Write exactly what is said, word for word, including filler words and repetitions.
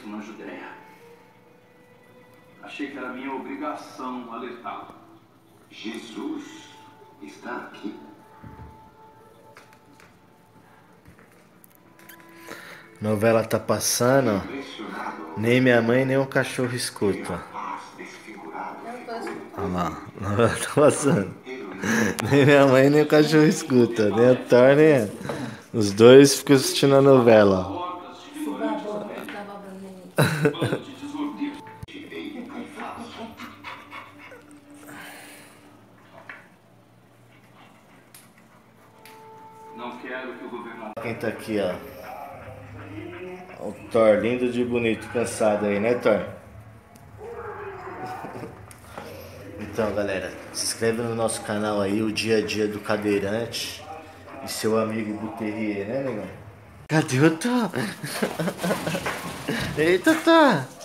acontecendo na Judéia. Achei que era minha obrigação alertá-lo. Jesus está aqui. Novela tá passando, ó. Nem minha mãe, nem o cachorro escuta. Olha lá, a novela tá passando. Nem minha mãe, nem o cachorro escuta. Nem o Thor, nem ela. Os dois ficam assistindo a novela. Não quero que o governador... Quem tá aqui, ó. O Thor, lindo de bonito, cansado aí, né, Thor? Então, galera, se inscreve no nosso canal aí, o Dia a Dia do Cadeirante e seu amigo Buterrier, né, negão? Cadê o Thor? Eita, Thor!